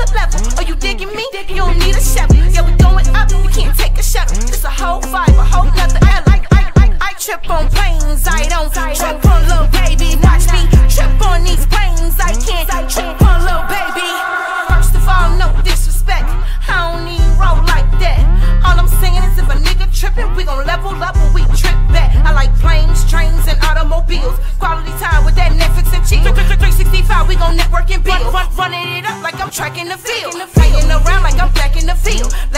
another level. Are you digging me? You don't need a shovel. Yeah, we going up, you can't take a shuttle. It's a whole vibe, a whole nother L. I trip on planes, I don't trip on little baby. Watch me trip on these planes, I can't trip on little baby. First of all, no disrespect, I don't even roll like that. All I'm saying is if a nigga trippin', we gon' level up when we trip back. I like planes, trains, and automobiles. Quality time with that Netflix and chill. 365, we gon' network and build. Running it up like I'm tracking the field. Playing around like I'm back in the field.